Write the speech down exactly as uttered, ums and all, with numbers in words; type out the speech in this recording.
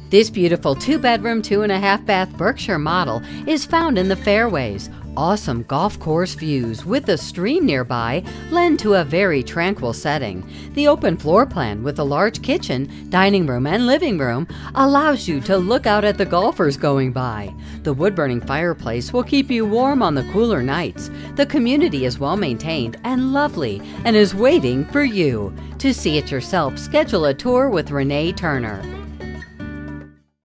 This beautiful two-bedroom, two-and-a-half-bath Berkshire model is found in the Fairways. Awesome golf course views with a stream nearby lend to a very tranquil setting. The open floor plan with a large kitchen, dining room, and living room allows you to look out at the golfers going by. The wood-burning fireplace will keep you warm on the cooler nights. The community is well maintained and lovely and is waiting for you. To see it yourself, schedule a tour with Renee Turner.